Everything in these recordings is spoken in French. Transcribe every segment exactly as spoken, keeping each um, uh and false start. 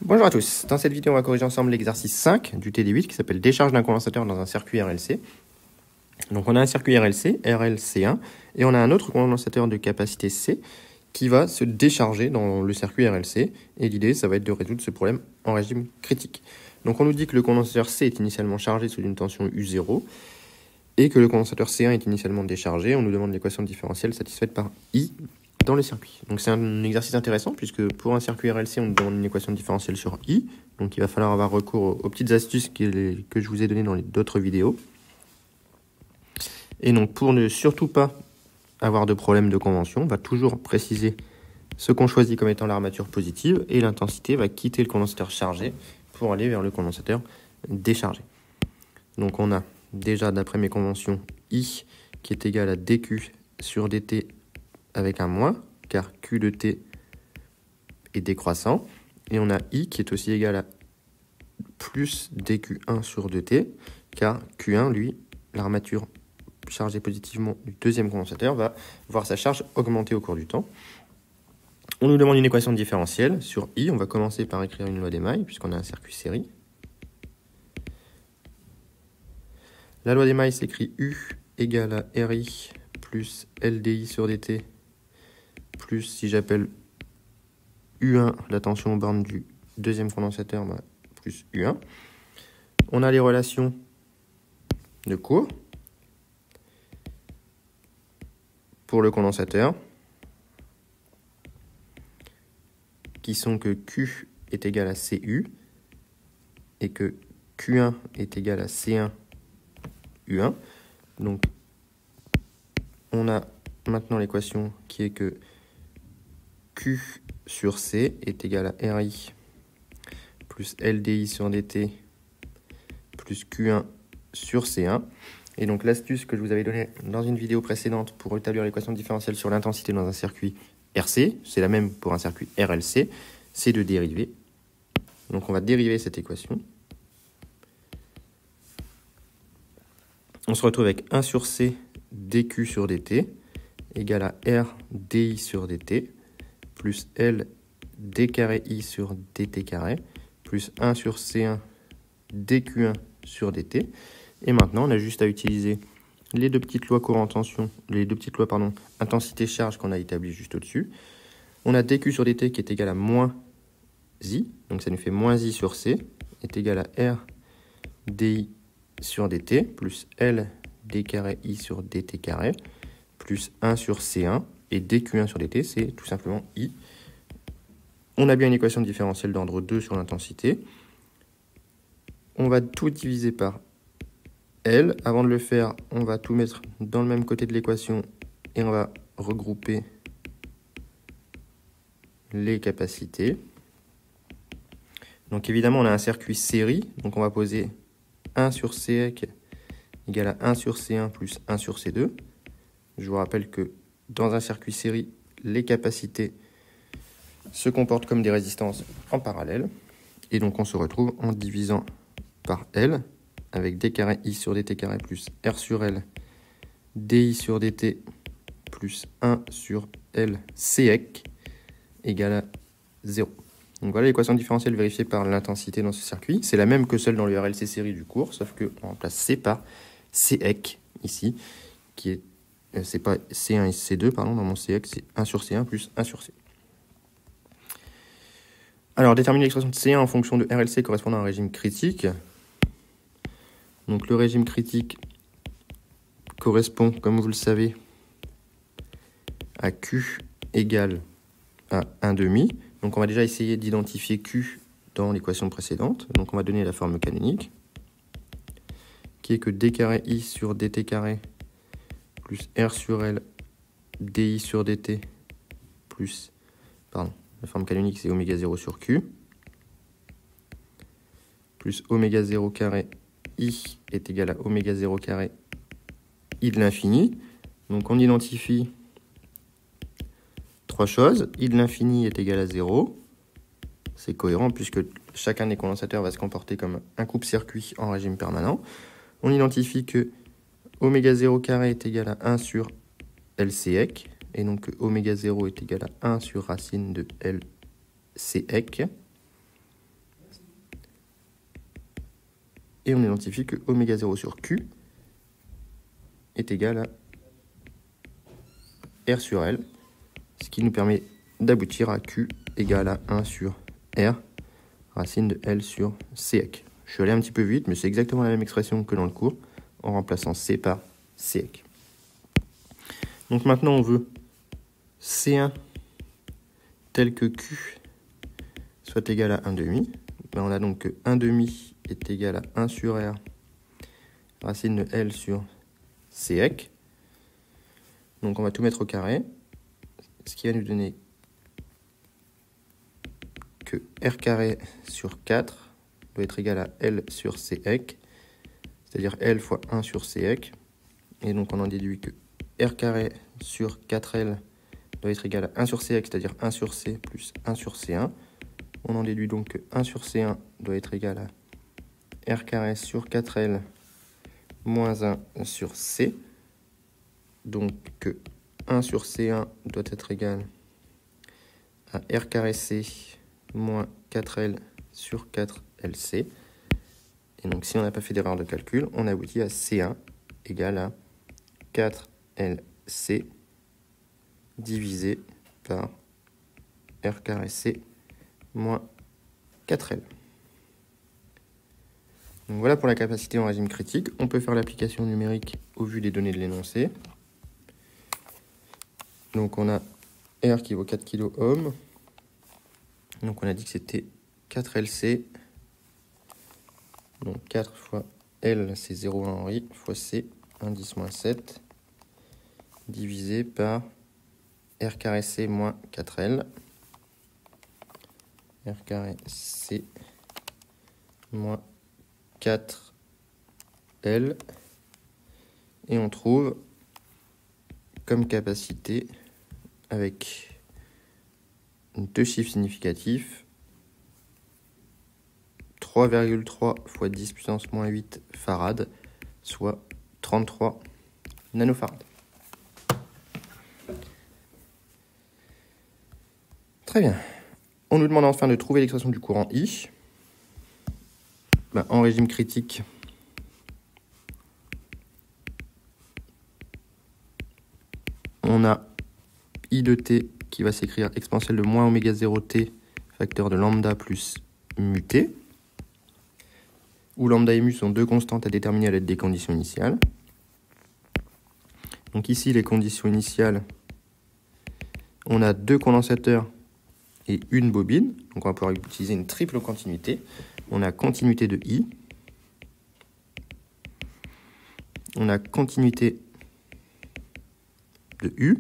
Bonjour à tous, dans cette vidéo on va corriger ensemble l'exercice cinq du T D huit qui s'appelle décharge d'un condensateur dans un circuit R L C. Donc on a un circuit R L C, R L C un, et on a un autre condensateur de capacité C qui va se décharger dans le circuit R L C, et l'idée ça va être de résoudre ce problème en régime critique. Donc on nous dit que le condensateur C est initialement chargé sous une tension U zéro, et que le condensateur C un est initialement déchargé. On nous demande l'équation différentielle satisfaite par I dans le circuit. Donc c'est un exercice intéressant puisque pour un circuit R L C, on nous demande une équation différentielle sur I. Donc il va falloir avoir recours aux petites astuces que je vous ai données dans d'autres vidéos. Et donc pour ne surtout pas avoir de problème de convention, on va toujours préciser ce qu'on choisit comme étant l'armature positive et l'intensité va quitter le condensateur chargé pour aller vers le condensateur déchargé. Donc on a déjà d'après mes conventions I qui est égal à dQ sur dt avec un moins, car Q de T est décroissant. Et on a I qui est aussi égal à plus d Q un sur deux T, car Q un, lui, l'armature chargée positivement du deuxième condensateur, va voir sa charge augmenter au cours du temps. On nous demande une équation différentielle sur I. On va commencer par écrire une loi d'émail, puisqu'on a un circuit série. La loi d'émail s'écrit U égale à R I plus L D I sur dt, plus, si j'appelle U un, la tension aux bornes du deuxième condensateur, bah, plus U un. On a les relations de cours pour le condensateur, qui sont que Q est égal à C U, et que Q un est égal à C un U un. Donc, on a maintenant l'équation qui est que Q sur C est égal à R I plus L D I sur dt plus Q un sur C un. Et donc l'astuce que je vous avais donnée dans une vidéo précédente pour établir l'équation différentielle sur l'intensité dans un circuit R C, c'est la même pour un circuit R L C, c'est de dériver. Donc on va dériver cette équation. On se retrouve avec un sur C dQ sur dt égale à R dI sur dt plus L d carré I sur dt carré plus un sur C un dQ un sur dt. Et maintenant, on a juste à utiliser les deux petites lois courant tension, les deux petites lois, pardon, intensité charge qu'on a établies juste au-dessus. On a dQ sur dt qui est égal à moins I, donc ça nous fait moins I sur C, est égal à R dI sur dt plus L d carré I sur dt carré plus un sur C un, et dQ un sur dt, c'est tout simplement I. On a bien une équation différentielle d'ordre deux sur l'intensité. On va tout diviser par L. Avant de le faire, on va tout mettre dans le même côté de l'équation et on va regrouper les capacités. Donc évidemment, on a un circuit série, donc on va poser un sur C E C égale à un sur C un plus un sur C deux. Je vous rappelle que dans un circuit série, les capacités se comportent comme des résistances en parallèle. Et donc on se retrouve en divisant par L avec d carré I sur dt carré plus R sur L di sur dt plus un sur L C E C égale à zéro. Donc voilà l'équation différentielle vérifiée par l'intensité dans ce circuit. C'est la même que celle dans le R L C série du cours, sauf qu'on remplace C par C E C ici, qui est, euh, c'est pas C un et C deux, pardon, dans mon C E C, c'est un sur C un plus un sur C. Alors, déterminer l'expression de C un en fonction de R L C correspondant à un régime critique. Donc, le régime critique correspond, comme vous le savez, à Q égale à un demi. Donc, on va déjà essayer d'identifier Q dans l'équation précédente. Donc, on va donner la forme canonique, qui est que d carré I sur dt carré plus R sur L di sur dt plus, pardon, la forme canonique c'est oméga zéro sur Q, plus oméga zéro carré I est égal à oméga zéro carré I de l'infini. Donc on identifie trois choses. I de l'infini est égal à zéro. C'est cohérent puisque chacun des condensateurs va se comporter comme un coupe-circuit en régime permanent. On identifie que oméga zéro carré est égal à un sur L C E C, et donc que oméga zéro est égal à un sur racine de L C E C. et on identifie que oméga zéro sur Q est égal à R sur L, ce qui nous permet d'aboutir à Q égale à un sur R, racine de L sur Cec. Je suis allé un petit peu vite, mais c'est exactement la même expression que dans le cours, en remplaçant C par Cec. Donc maintenant, on veut C un tel que Q soit égal à un demi. Ben, on a donc que un demi est égal à un sur R, racine de L sur Cec. Donc on va tout mettre au carré, ce qui va nous donner que R carré sur quatre doit être égal à L sur Cec, c'est-à-dire L fois un sur Cec. Et donc on en déduit que R carré sur quatre L doit être égal à un sur Cec, c'est-à-dire un sur C plus un sur C un. On en déduit donc que un sur C un doit être égal à R carré sur quatre L moins un sur C. Donc que un sur C un doit être égal à R carré C moins quatre L sur quatre L C. Et donc si on n'a pas fait d'erreur de calcul, on aboutit à C un égale à quatre L C divisé par R carré C moins quatre L. Donc voilà pour la capacité en régime critique. On peut faire l'application numérique au vu des données de l'énoncé. Donc on a R qui vaut quatre kiloohms. Donc on a dit que c'était quatre L C. Donc quatre fois L, c'est zéro virgule un Henri, fois C, un dix moins sept, divisé par R carré C moins quatre L. R carré C moins quatre L. Et on trouve comme capacité, avec deux chiffres significatifs, trois virgule trois fois dix puissance moins huit farad, soit trente-trois nanofarad. Très bien. On nous demande enfin de trouver l'expression du courant I. Ben, en régime critique, on a I de t qui va s'écrire exponentielle de moins oméga zéro t, facteur de lambda plus mu t, où lambda et mu sont deux constantes à déterminer à l'aide des conditions initiales. Donc ici, les conditions initiales, on a deux condensateurs et une bobine. Donc on va pouvoir utiliser une triple continuité. On a continuité de I, on a continuité de U,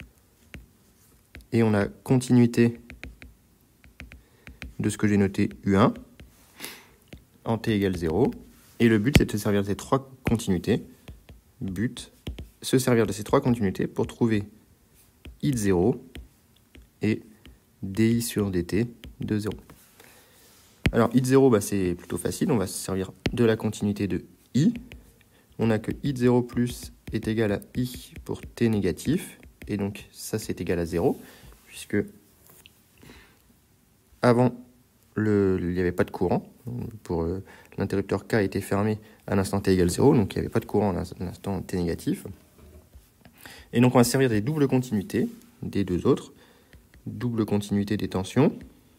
et on a continuité de ce que j'ai noté U un, en t égale zéro. Et le but, c'est de se servir de ces trois continuités. But, se servir de ces trois continuités pour trouver I de zéro et di sur dt de zéro. Alors, I de zéro, bah, c'est plutôt facile. On va se servir de la continuité de I. On a que I de zéro plus est égal à I pour t négatif. Et donc, ça, c'est égal à zéro. Puisque avant, le, il n'y avait pas de courant. Pour euh, l'interrupteur K était fermé à l'instant t égale zéro. Donc, il n'y avait pas de courant à l'instant t négatif. Et donc, on va se servir des doubles continuités des deux autres. Double continuité des tensions.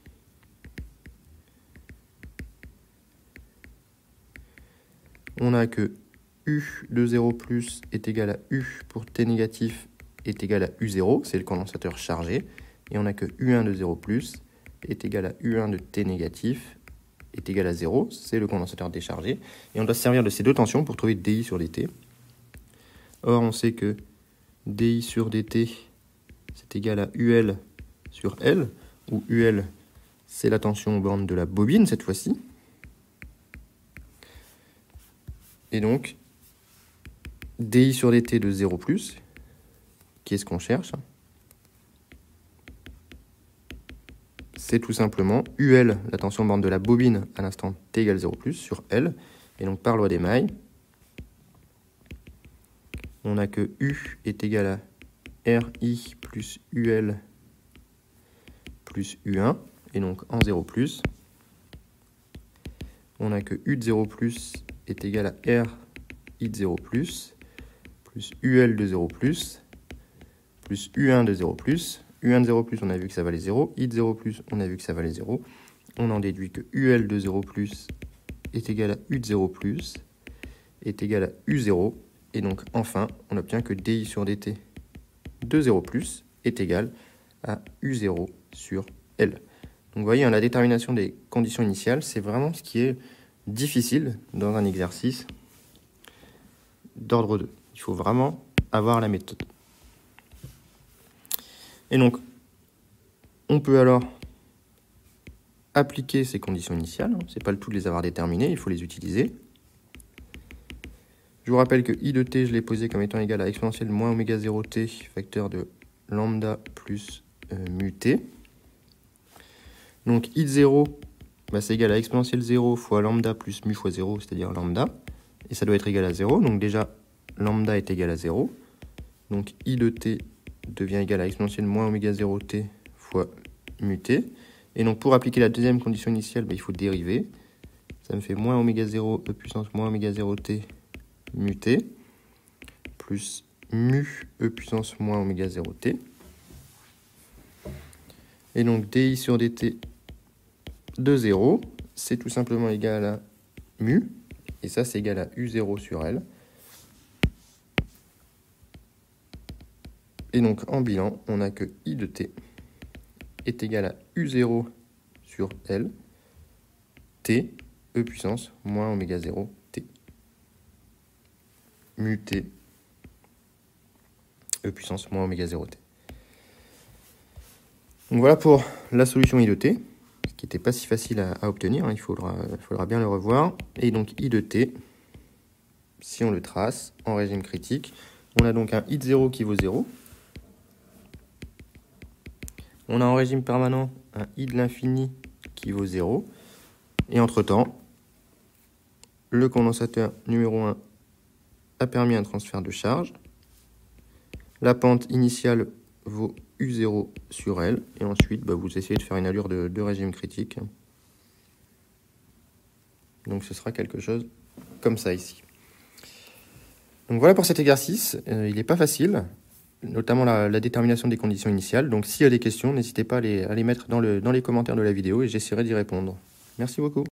On a que U de zéro plus est égal à U pour t négatif est égal à U zéro, c'est le condensateur chargé. Et on a que U un de zéro plus est égal à U un de t négatif est égal à zéro, c'est le condensateur déchargé. Et on doit se servir de ces deux tensions pour trouver di sur dt. Or, on sait que di sur dt, c'est égal à U L sur L, où U L, c'est la tension aux bornes de la bobine cette fois-ci. Et donc, di sur dt de zéro plus, qui est ce qu'on cherche? C'est tout simplement U L, la tension borne de la bobine à l'instant t égale zéro plus, sur L. Et donc, par loi des mailles, on a que U est égal à Ri plus U L plus U un, et donc en zéro plus. On a que U de zéro plus est égal à R I de zéro plus, plus U L de zéro plus, plus U un de zéro plus. U un de zéro plus, on a vu que ça valait zéro. I de zéro plus, on a vu que ça valait zéro. On en déduit que U L de zéro plus est égal à U de zéro plus, est égal à U zéro. Et donc, enfin, on obtient que dI sur dt de zéro plus est égal à U zéro sur L. Donc, vous voyez, hein, la détermination des conditions initiales, c'est vraiment ce qui est difficile dans un exercice d'ordre deux. Il faut vraiment avoir la méthode. Et donc, on peut alors appliquer ces conditions initiales. Ce n'est pas le tout de les avoir déterminées, il faut les utiliser. Je vous rappelle que I de t, je l'ai posé comme étant égal à exponentielle moins oméga zéro t, facteur de lambda plus euh, mu t. Donc I de zéro, bah, c'est égal à exponentielle zéro fois lambda plus mu fois zéro, c'est-à-dire lambda. Et ça doit être égal à zéro, donc déjà lambda est égal à zéro. Donc I de t devient égal à exponentielle moins oméga zéro t fois mu t. Et donc pour appliquer la deuxième condition initiale, bah, il faut dériver. Ça me fait moins oméga zéro e puissance moins oméga zéro t mu t plus mu e puissance moins oméga zéro t. Et donc dI sur dt de zéro, c'est tout simplement égal à mu. Et ça, c'est égal à U zéro sur L. Et donc en bilan, on a que I de t est égal à U zéro sur L, t, e puissance moins oméga zéro t. Mu t, e puissance moins oméga zéro t. Donc voilà pour la solution I de t, ce qui n'était pas si facile à, à obtenir, hein, il faudra, il faudra bien le revoir. Et donc I de t, si on le trace en régime critique, on a donc un I de zéro qui vaut zéro. On a en régime permanent un I de l'infini qui vaut zéro. Et entre-temps, le condensateur numéro un a permis un transfert de charge. La pente initiale vaut U zéro sur L. Et ensuite, bah, vous essayez de faire une allure de, de régime critique. Donc ce sera quelque chose comme ça ici. Donc voilà pour cet exercice. Euh, il n'est pas facile, notamment la, la détermination des conditions initiales. Donc s'il y a des questions, n'hésitez pas à les, à les mettre dans, le, dans les commentaires de la vidéo et j'essaierai d'y répondre. Merci beaucoup.